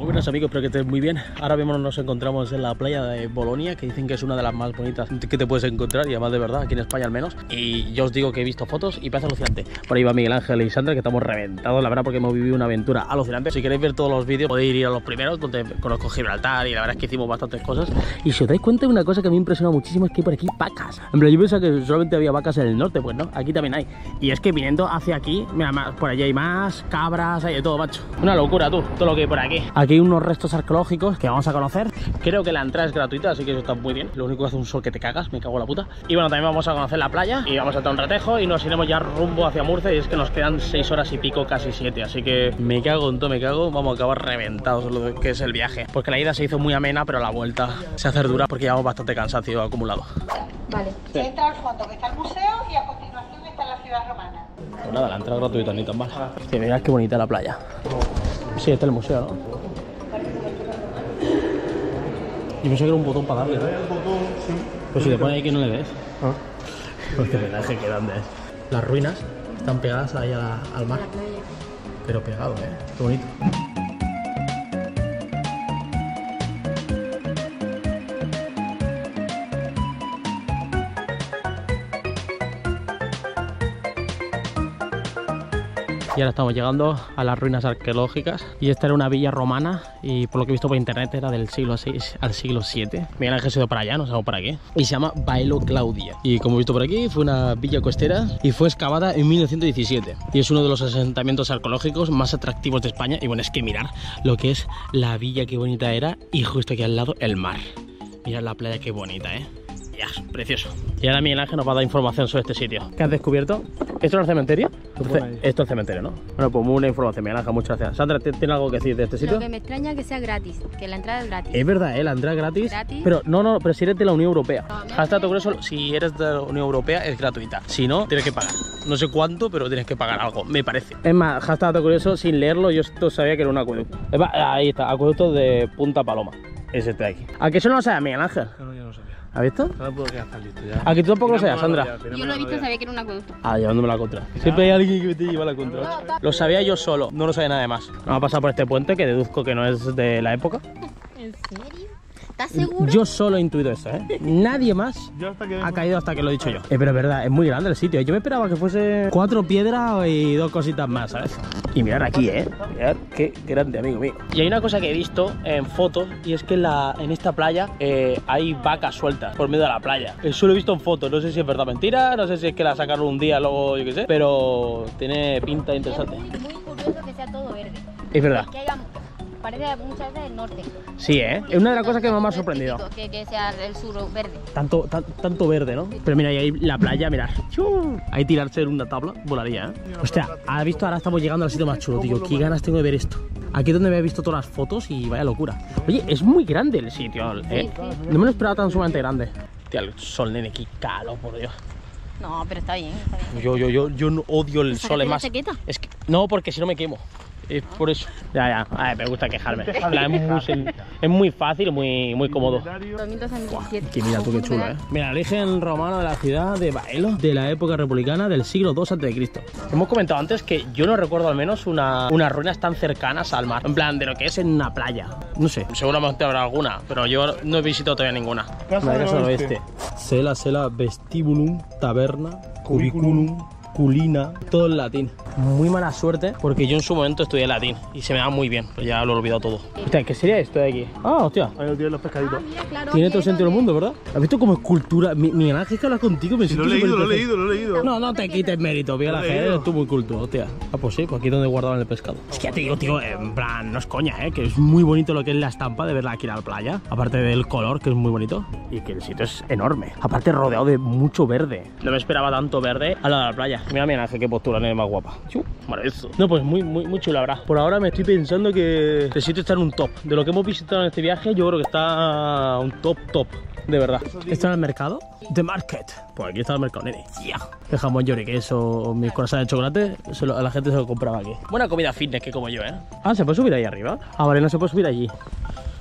Buenas amigos, espero que estéis muy bien. Ahora mismo nos encontramos en la playa de Bolonia, que dicen que es una de las más bonitas que te puedes encontrar, y además de verdad, aquí en España al menos. Y yo os digo que he visto fotos y parece alucinante. Por ahí va Miguel Ángel y Sandra, que estamos reventados, la verdad, porque hemos vivido una aventura alucinante. Si queréis ver todos los vídeos, podéis ir a los primeros, donde conozco Gibraltar, y la verdad es que hicimos bastantes cosas. Y si os dais cuenta, una cosa que me ha impresionado muchísimo es que hay por aquí vacas. En plan, yo pensaba que solamente había vacas en el norte, pues no, aquí también hay. Y es que viniendo hacia aquí, mira, por allí hay más cabras, hay de todo, macho. Una locura, tú, todo lo que hay por aquí. Aquí hay unos restos arqueológicos que vamos a conocer. Creo que la entrada es gratuita, así que eso está muy bien. Lo único que hace un sol que te cagas, me cago en la puta. Y bueno, también vamos a conocer la playa y vamos a hacer un ratejo y nos iremos ya rumbo hacia Murcia. Y es que nos quedan 6 horas y pico, casi 7. Así que me cago en todo, me cago. Vamos a acabar reventados en lo que es el viaje. Porque la ida se hizo muy amena, pero la vuelta se hace dura porque llevamos bastante cansancio acumulado. Vale. Se entra al fondo, que está el museo, y a continuación está la ciudad romana. Pues nada, la entrada gratuita, ni tan mal. Hostia, mirad qué bonita la playa. Sí, este es el museo, ¿no? Yo pensé que era un botón para darle, ¿no? Pues si te pone ahí que no le des. Pues qué pedaje, qué grande es. Las ruinas están pegadas ahí al mar. Pero pegado, qué bonito. Y ahora estamos llegando a las ruinas arqueológicas. Y esta era una villa romana, y por lo que he visto por internet era del siglo VI al siglo VII. Miguel Ángel se ha ido para allá, nos vamos por aquí. Y se llama Baelo Claudia. Y como he visto por aquí, fue una villa costera y fue excavada en 1917. Y es uno de los asentamientos arqueológicos más atractivos de España. Y bueno, es que mirar lo que es la villa, qué bonita era. Y justo aquí al lado el mar. Mirad la playa, qué bonita, Ya, precioso. Y ahora Miguel Ángel nos va a dar información sobre este sitio. ¿Qué has descubierto? ¿Esto es el cementerio? Esto es el cementerio, ¿no? Bueno, pues muy buena información, Miguel Ángel, muchas gracias. Sandra, ¿tienes algo que decir de este sitio? Lo que me extraña es que sea gratis, que la entrada es gratis. Es verdad, la entrada es gratis. ¿Gratis? Pero no, pero si eres de la Unión Europea. Hashtag Togreso, si eres de la Unión Europea es gratuita. Si no, tienes que pagar. No sé cuánto, pero tienes que pagar algo, me parece. Es más, hashtag Togreso, sin leerlo, yo esto sabía que era un acueducto. Ahí está, acueducto de Punta Paloma. Es este de aquí. ¿A qué eso no lo sabía, Miguel Ángel? No, yo no sabía. ¿Has visto? No puedo quedar tan listo ya. ¿A que tú tampoco lo sabías, Sandra? Yo lo he visto, sabía que era un acueducto. Ah, llevándome la contra. Siempre hay alguien que te lleva la contra. Lo sabía yo solo, no lo sabía nada más. Vamos a pasar por este puente que deduzco que no es de la época. ¿En serio? ¿Estás seguro? Yo solo he intuido eso, Nadie más ha caído hasta que lo he dicho yo. Pero es verdad, es muy grande el sitio. Yo me esperaba que fuese 4 piedras y 2 cositas más, ¿sabes? Y mirad aquí, Mirad qué grande, amigo mío. Y hay una cosa que he visto en fotos, y es que en esta playa hay vacas sueltas por medio de la playa. Eso lo he visto en fotos, no sé si es verdad o mentira, no sé si es que la sacaron un día, luego yo qué sé, pero tiene pinta interesante. Es muy curioso que sea todo verde. Es verdad. Que haya, parece muchas veces el norte. Sí, es una de las cosas que más me ha sorprendido. Que sea el sur verde. Tanto verde, ¿no? Pero mira, ahí la playa, mirad. Ahí tirarse en una tabla, volaría, Hostia, ¿has visto? Ahora estamos llegando al sitio más chulo, tío. Qué ganas tengo de ver esto. Aquí es donde me he visto todas las fotos y vaya locura. Oye, es muy grande el sitio, No me lo esperaba tan sumamente grande. Tío, el sol, nene, qué calor, por Dios. No, pero está bien, está bien. Yo no odio el sol, es más. ¿Chaqueta? Es que, no, porque si no me quemo. Es por eso. Ya. Me gusta quejarme. Es muy fácil, muy cómodo. 2017. Que mira tú qué chulo, Mira, el origen romano de la ciudad de Baelo, de la época republicana del siglo II a.C. Hemos comentado antes que yo no recuerdo al menos unas ruinas tan cercanas al mar. En plan, de lo que es en una playa. No sé, seguramente habrá alguna, pero yo no he visitado todavía ninguna. Casa del Oeste. Sela, vestibulum, taberna, cubiculum, culina, todo en latín. Muy mala suerte porque yo en su momento estudié latín y se me da muy bien, pero ya lo he olvidado todo. Hostia, ¿qué sería esto de aquí? Ah, hostia. Ahí lo tienen los pescaditos. Mira, claro, Tiene todo el sentido del mundo, ¿verdad? ¿Has visto como escultura? Miguel Ángel, que hablas contigo, me siento Lo he súper leído. No te quites mérito, Miguel Ángel, eres tú muy culto, hostia. Ah, pues sí, pues aquí es donde guardaban el pescado. Es que ya te digo, tío, en plan, no es coña, que es muy bonito lo que es la estampa de verla aquí en la playa. Aparte del color, que es muy bonito. Y que el sitio es enorme. Aparte rodeado de mucho verde. No me esperaba tanto verde al lado de la playa. Mira, Miguel Ángel, qué postura, nene, más guapa. Maravilloso. No, pues muy chulo, la verdad. Por ahora me estoy pensando que el sitio está en un top. De lo que hemos visitado en este viaje, yo creo que está un top. De verdad. ¿Está en el mercado? The Market. Pues aquí está el mercado, nene. El jamón york, queso, mis croissants de chocolate, a la gente se lo compraba aquí. Buena comida fitness que como yo, Ah, ¿se puede subir ahí arriba? Ah, vale, no se puede subir allí.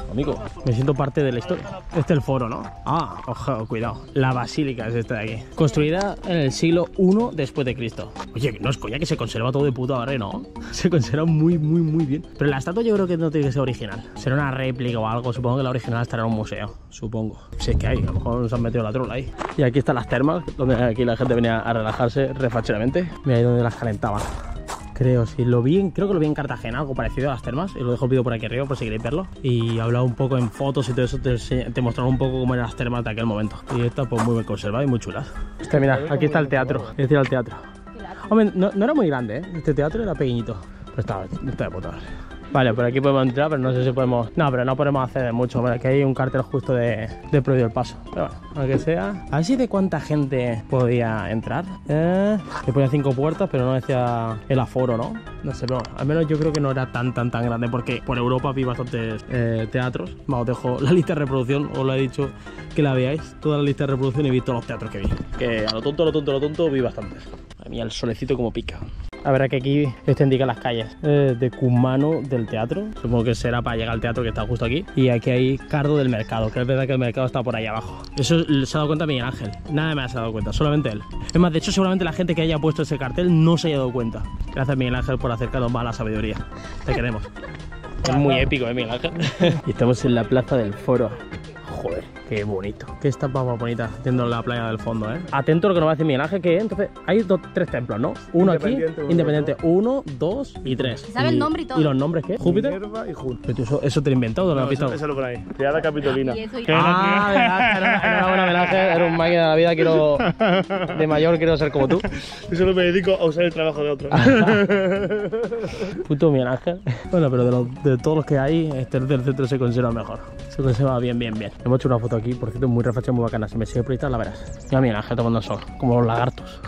amigo. Me siento parte de la historia. Este es el foro, ¿no? Ah, ojo, cuidado. La basílica es esta de aquí. Construida en el siglo I después de Cristo. Oye, no es coña que se conserva todo de puta madre, ¿no? Se conserva muy bien. Pero la estatua yo creo que no tiene que ser original. Será una réplica o algo. Supongo que la original estará en un museo. Supongo. Si es que hay, a lo mejor nos han metido la trola ahí. Y aquí están las termas, donde aquí la gente venía a relajarse refacheramente. Mira ahí donde las calentaban. Creo, sí, creo que lo vi en Cartagena, algo parecido a las termas. Y lo dejo el vídeo por aquí arriba por si queréis verlo. Y he hablado un poco en fotos y todo eso, te mostraron un poco cómo eran las termas de aquel momento. Y esta pues muy bien conservada y muy chulas. Hostia, mira, aquí está el teatro. Es decir, el teatro. Hombre, no era muy grande, ¿eh? Este teatro era pequeñito. Pero está de puta madre. Vale, por aquí podemos entrar, pero no sé si podemos... No, pero no podemos acceder mucho. Bueno, aquí hay un cartel justo de prohibido el paso. Pero bueno, aunque sea... A ver si de cuánta gente podía entrar. Le ponía 5 puertas, pero no decía el aforo, ¿no? No sé, pero bueno, al menos yo creo que no era tan grande, porque por Europa vi bastantes teatros. Os dejo la lista de reproducción, os lo he dicho que la veáis. Toda la lista de reproducción y vi todos los teatros que vi. Que a lo tonto vi bastantes. Madre mía, el solecito como pica. A ver, que aquí esto indica las calles de Cumano del teatro. Supongo que será para llegar al teatro, que está justo aquí. Y aquí hay Cardo del Mercado, que es verdad que el mercado está por ahí abajo. Eso se ha dado cuenta Miguel Ángel. Nadie más se ha dado cuenta, solamente él. Es más, de hecho, seguramente la gente que haya puesto ese cartel no se haya dado cuenta. Gracias, Miguel Ángel, por acercarnos más a la sabiduría. Te queremos. Es muy épico, Miguel Ángel. Y estamos en la plaza del Foro. Joder, qué bonito. Qué estampa más bonita viendo la playa del fondo, ¿eh? Atento a lo que nos va a decir Miguel Ángel, que entonces hay 3 templos, ¿no? Uno aquí, independiente. 1, 2 y 3. ¿Sabe el nombre y todo? ¿Y los nombres qué? ¿Júpiter? Minerva y Júpiter. Pero eso te lo he inventado, ¿no? Eso lo por ahí. Triada Capitolina. Ah, enhorabuena, Miguel Ángel. Eres un máquina de la vida. De mayor quiero ser como tú. Yo solo me dedico a usar el trabajo de otros. Puto Miguel Ángel. Bueno, pero de todos los que hay, este del centro se conserva mejor. Se conserva bien. Hemos hecho una foto aquí, por cierto, muy reflexión, muy bacana. Si me sigue proyectando, la verás. Mira, Miguel Ángel tomando el sol, como los lagartos.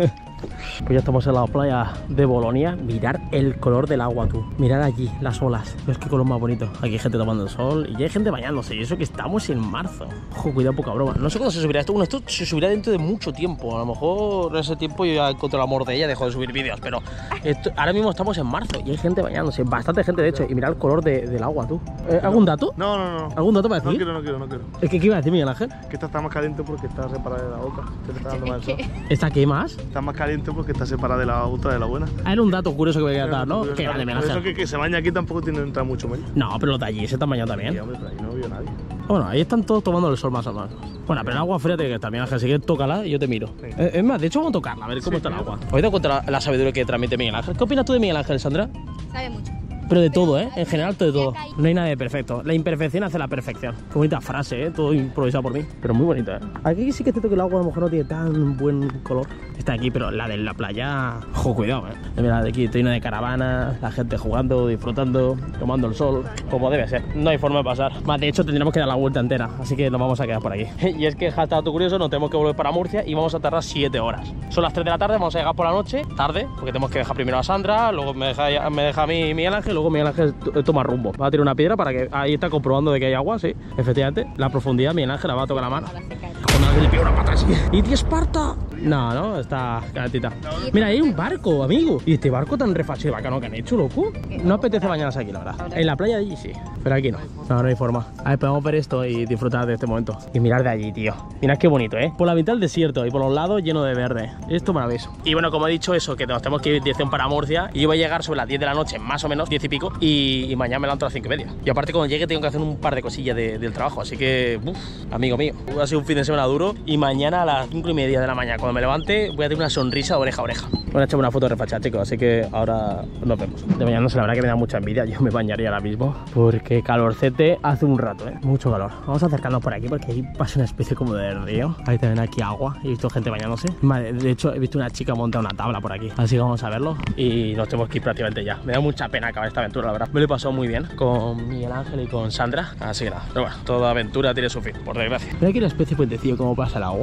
Pues ya estamos en la playa de Bolonia. Mirar el color del agua, tú. Mirar allí las olas. ¿Ves qué color más bonito? Aquí hay gente tomando el sol y ya hay gente bañándose. Y eso que estamos en marzo. Ojo, cuidado, poca broma. No sé cuándo se subirá esto. Bueno, esto se subirá dentro de mucho tiempo. A lo mejor en ese tiempo yo ya encontré el amor de ella, dejo de subir vídeos. Pero ahora mismo estamos en marzo y hay gente bañándose. Bastante gente, de hecho. Y mira el color del agua, tú. ¿Algún dato? No. ¿Algún dato para decir? No quiero. ¿Qué iba a decir, Miguel Ángel? Que esta está más caliente porque está separada de la otra. Se le está dando más el sol. ¿Esta qué más? Está más caliente porque está separada de la otra, de la buena. Ah, era un dato curioso que me quería dar, ¿no? Qué grande, Miguel Por Ángel. eso que se baña aquí tampoco tiene que entrar mucho menos. No, pero los de allí se están bañando también. Sí, hombre, pero ahí no vio nadie. Bueno, ahí están todos tomando el sol más o menos. Bueno, pero el agua fría tiene que estar, Miguel Ángel, así que tócala y yo te miro. Es más, de hecho vamos a tocarla, a ver cómo está el agua. Hoy te cuento la sabiduría que transmite Miguel Ángel. ¿Qué opinas tú de Miguel Ángel, Sandra? Sabe mucho. Pero de todo, ¿eh? En general, todo de todo. No hay nada de perfecto. La imperfección hace la perfección. Qué bonita frase, ¿eh? Todo improvisado por mí. Pero muy bonita, ¿eh? Aquí sí que es cierto que el agua a lo mejor no tiene tan buen color. Está aquí, pero la de la playa... Ojo, cuidado, ¿eh? Mira, de aquí está llena de caravanas, la gente jugando, disfrutando, tomando el sol, como debe ser. No hay forma de pasar. Más, de hecho, tendremos que dar la vuelta entera. Así que nos vamos a quedar por aquí. Y es que, dato curioso, nos tenemos que volver para Murcia y vamos a tardar 7 horas. Son las 3 de la tarde, vamos a llegar por la noche, tarde, porque tenemos que dejar primero a Sandra, luego me deja a mí Miguel Ángel, luego Miguel Ángel toma rumbo. Va a tirar una piedra para que ahí está comprobando de que hay agua, sí. Efectivamente, la profundidad, Miguel Ángel la va a tocar la mano. Cuando le pega una pata así. ¡Y tío, Esparta! No, está calentita. Mira, hay un barco, amigo. Y este barco tan refachero bacano que han hecho, loco. No apetece bañarse aquí, la verdad. En la playa de allí sí, pero aquí no. No hay forma. A ver, podemos ver esto y disfrutar de este momento. Y mirar de allí, tío. Mirad qué bonito, ¿eh? Por la mitad el desierto y por los lados lleno de verde. Esto maravilloso. Y bueno, como he dicho eso, que nos tenemos que ir en dirección para Murcia. Y yo voy a llegar sobre las 10 de la noche, más o menos, 10 y pico. Y mañana me levanto a las 5:30. Y aparte, cuando llegue tengo que hacer un par de cosillas del trabajo. Así que, amigo mío, ha sido un fin de semana duro. Y mañana a las 5:30 de la mañana, cuando me levante, voy a tener una sonrisa de oreja a oreja. Voy a echar una foto de refachada, chicos, así que ahora nos vemos. De mañana no sé, la verdad que me da mucha envidia. Yo me bañaría ahora mismo porque calorcete hace un rato, mucho calor. Vamos a acercarnos por aquí porque ahí pasa una especie como de río. Ahí también aquí agua. He visto gente bañándose. Vale, de hecho he visto una chica montar una tabla por aquí. Así que vamos a verlo y nos tenemos que ir prácticamente ya. Me da mucha pena acabar esta aventura, la verdad. Me lo he pasado muy bien con Miguel Ángel y con Sandra. Así que nada, pero bueno, toda aventura tiene su fin, por desgracia. Mira aquí la especie puentecillo, cómo pasa el agua.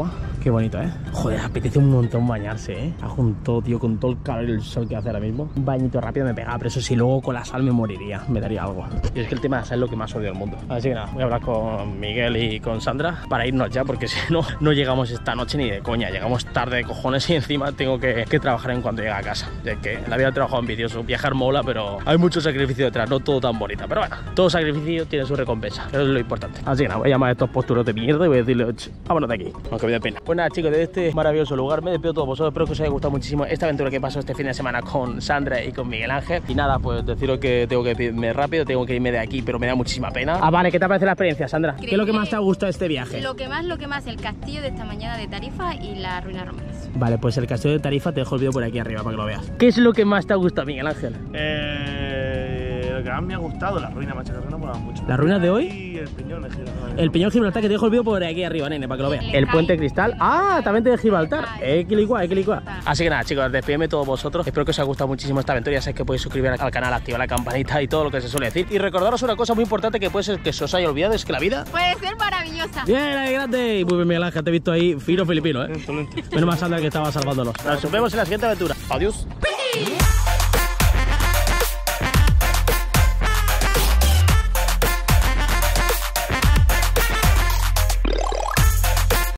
Qué bonito, ¿eh? Joder, apetece un montón bañarse, ¿eh? Junto, tío, con todo el calor y el sol que hace ahora mismo. Un bañito rápido me pegaba, pero eso sí, luego con la sal me moriría, me daría algo. Y es que el tema de la sal es lo que más odio del mundo. Así que nada, voy a hablar con Miguel y con Sandra para irnos ya, porque si no, no llegamos esta noche ni de coña. Llegamos tarde de cojones y encima tengo que trabajar en cuanto llegue a casa. De que en la vida he trabajado envidioso. Viajar mola, pero hay mucho sacrificio detrás, no todo tan bonito. Pero bueno, todo sacrificio tiene su recompensa, eso es lo importante. Así que nada, voy a llamar a estos posturos de mierda y voy a decirle, vámonos de aquí, aunque me dé pena. Pues nada, chicos, de este maravilloso lugar me despido de todos vosotros. Espero que os haya gustado muchísimo esta aventura que pasó este fin de semana con Sandra y con Miguel Ángel. Y nada, pues deciros que tengo que irme rápido, tengo que irme de aquí, pero me da muchísima pena. Ah, vale, ¿qué te parece la experiencia, Sandra? ¿Qué es lo que más te ha gustado de este viaje? Lo que más, el castillo de esta mañana de Tarifa y la ruina romanas. Vale, pues el castillo de Tarifa te dejo el vídeo por aquí arriba para que lo veas. ¿Qué es lo que más te ha gustado, Miguel Ángel? Lo que más me ha gustado, la ruina, macho, la ruina mola mucho. ¿La ruina de hoy? Y el peñón de Gibraltar. El peñón de Gibraltar, que te dejo el vídeo por aquí arriba, nene, para que lo veas. El puente cristal. Ah, también de Gibraltar. Equilicua. Así que nada, chicos, despídeme todos vosotros. Espero que os haya gustado muchísimo esta aventura. Ya sabéis que podéis suscribiros al canal, activar la campanita y todo lo que se suele decir. Y recordaros una cosa muy importante que puede ser que se os haya olvidado, es que la vida puede ser maravillosa. Bien, ahí grande. Y muy bien, Miguel Ángel, te he visto ahí fino filipino, ¿eh? Menos mal, Sandra, que estaba salvándonos. Nos vemos en la siguiente aventura. Adiós.